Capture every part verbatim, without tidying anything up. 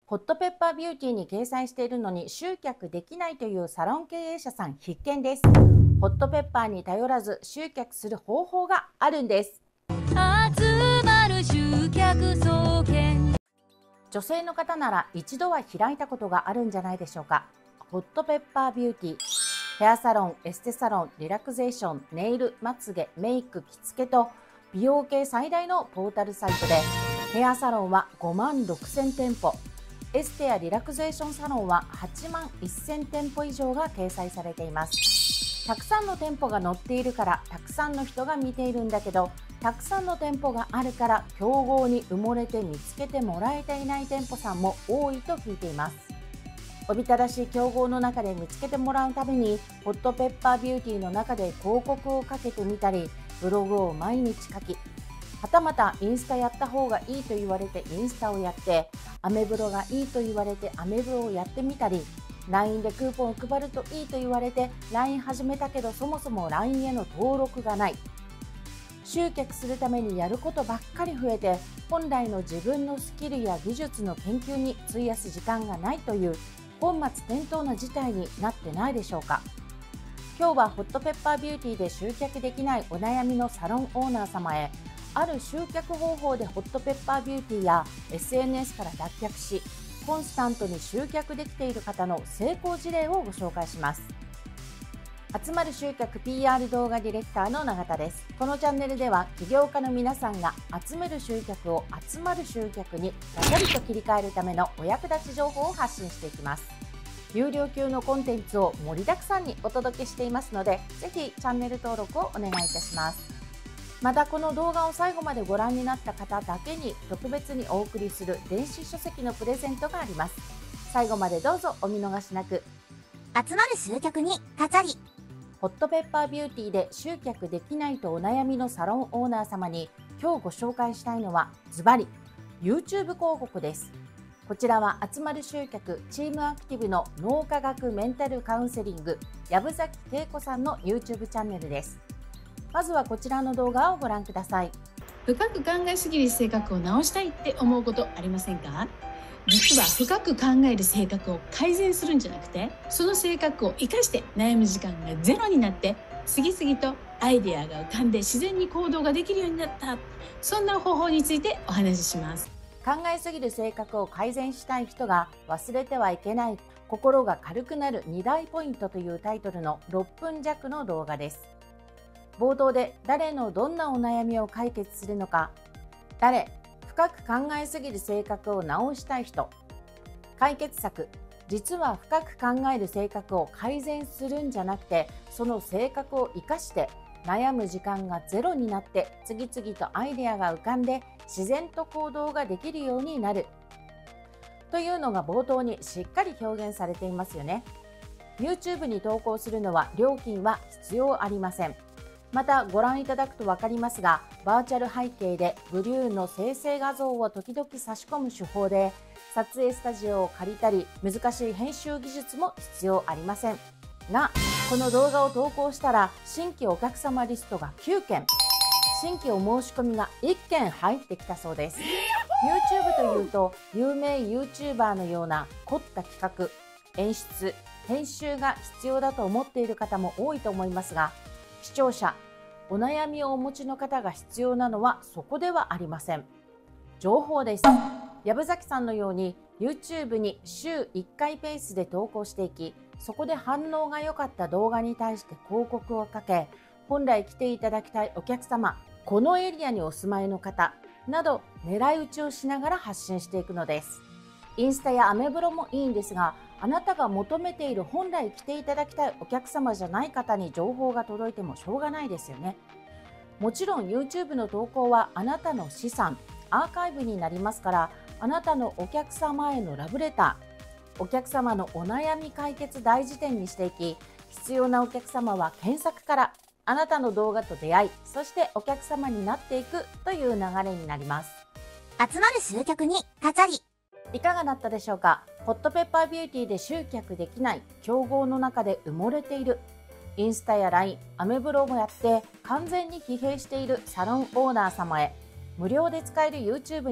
ホットペッパービューティーに掲載しているのに集客できないというサロン経営者さん必見です。ホットペッパーに頼らず集客する方法があるんです。 集まる集客総研。 女性の方なら一度は開いたことがあるんじゃないでしょうか。ホットペッパービューティー、ヘアサロン、エステサロン、リラクゼーション、ネイル、まつげ、メイク、着付けと美容系最大のポータルサイトで、ヘアサロンはごまんろくせんてんぽ、エステやリラクゼーションサロンははちまんせんてんぽ以上が掲載されています。たくさんの店舗が載っているからたくさんの人が見ているんだけど、たくさんの店舗があるから競合に埋もれて見つけてもらえていない店舗さんも多いと聞いています。おびただしい競合の中で見つけてもらうために、ホットペッパービューティーの中で広告をかけてみたり、ブログを毎日書き、はたまたインスタやった方がいいと言われてインスタをやって、アメブロがいいと言われてアメブロをやってみたり、ライン でクーポンを配るといいと言われて ライン 始めたけどそもそも ライン への登録がない。集客するためにやることばっかり増えて、本来の自分のスキルや技術の研究に費やす時間がないという本末転倒な事態になってないでしょうか。今日はホットペッパービューティーで集客できないお悩みのサロンオーナー様へ、ある集客方法でホットペッパービューティーや エスエヌエス から脱却し、コンスタントに集客できている方の成功事例をご紹介します。集まる集客 ピーアール 動画ディレクターの永田です。このチャンネルでは起業家の皆さんが集める集客を集まる集客にガチャリと切り替えるためのお役立ち情報を発信していきます。有料級のコンテンツを盛りだくさんにお届けしていますので、ぜひチャンネル登録をお願いいたします。またこの動画を最後までご覧になった方だけに特別にお送りする電子書籍のプレゼントがあります。最後までどうぞお見逃しなく。 集まる集客にガチャリ。 ホットペッパービューティーで集客できないとお悩みのサロンオーナー様に今日ご紹介したいのはズバリ YouTube 広告です。こちらは集まる集客チームアクティブの脳科学メンタルカウンセリング藪崎恵子さんの YouTube チャンネルです。まずはこちらの動画をご覧ください。 深く考えすぎる性格を直したいって思うことありませんか？実は深く考える性格を改善するんじゃなくて、その性格を生かして悩む時間がゼロになって、次々とアイデアが浮かんで自然に行動ができるようになった、そんな方法についてお話しします。 考えすぎる性格を改善したい人が忘れてはいけない心が軽くなるに大ポイントというタイトルのろっぷん弱の動画です。冒頭で誰のどんなお悩みを解決するのか、誰、深く考えすぎる性格を直したい人、解決策、実は深く考える性格を改善するんじゃなくて、その性格を生かして悩む時間がゼロになって次々とアイデアが浮かんで自然と行動ができるようになるというのが冒頭にしっかり表現されていますよね。 YouTube に投稿するのは料金は必要ありません。またご覧いただくと分かりますが、バーチャル背景でブリューの生成画像を時々差し込む手法で撮影スタジオを借りたり、難しい編集技術も必要ありませんが、この動画を投稿したら新規お客様リストがきゅうけん、新規お申し込みがいっけん入ってきたそうです。 YouTube というと有名 YouTuber のような凝った企画、演出、編集が必要だと思っている方も多いと思いますが、視聴者、お悩みをお持ちの方が必要なのはそこではありません。情報です。藪崎さんのように YouTube に週いっかいペースで投稿していき、そこで反応が良かった動画に対して広告をかけ、本来来ていただきたいお客様、このエリアにお住まいの方など狙い撃ちをしながら発信していくのです。インスタやアメブロもいいんですが、あなたが求めている本来来ていただきたいお客様じゃない方に情報が届いてもしょうがないですよね。もちろん YouTube の投稿はあなたの資産、アーカイブになりますから、あなたのお客様へのラブレター、お客様のお悩み解決大事点にしていき、必要なお客様は検索からあなたの動画と出会い、そしてお客様になっていくという流れになります。 集まる集客にガチャリ。 いかがだったでしょうか。ホットペッパービューティーで集客できない、競合の中で埋もれている、インスタや ライン、アメブロもやって完全に疲弊しているサロンオーナー様へ、無料で使える YouTube に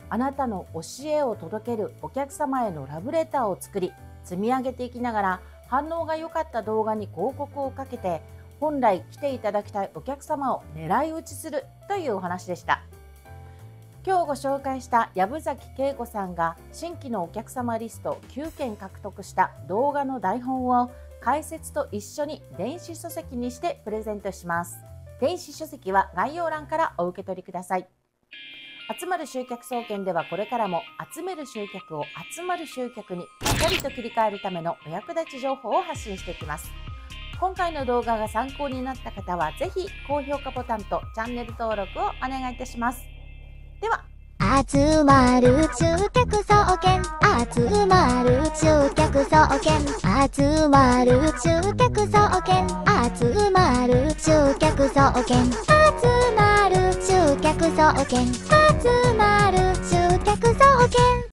あなたの教えを届けるお客様へのラブレターを作り、積み上げていきながら、反応が良かった動画に広告をかけて、本来来ていただきたいお客様を狙い撃ちするというお話でした。今日ご紹介した藪崎恵子さんが新規のお客様リストきゅうけん獲得した動画の台本を解説と一緒に電子書籍にしてプレゼントします。電子書籍は概要欄からお受け取りください。集まる集客総研ではこれからも集める集客を集まる集客にしっかりと切り替えるためのお役立ち情報を発信していきます。今回の動画が参考になった方はぜひ高評価ボタンとチャンネル登録をお願いいたします。では、 集まる集客総研、集まる集客総研、集まる集客総研、集まる集客総研、集まる集客総研、集まる集客総研。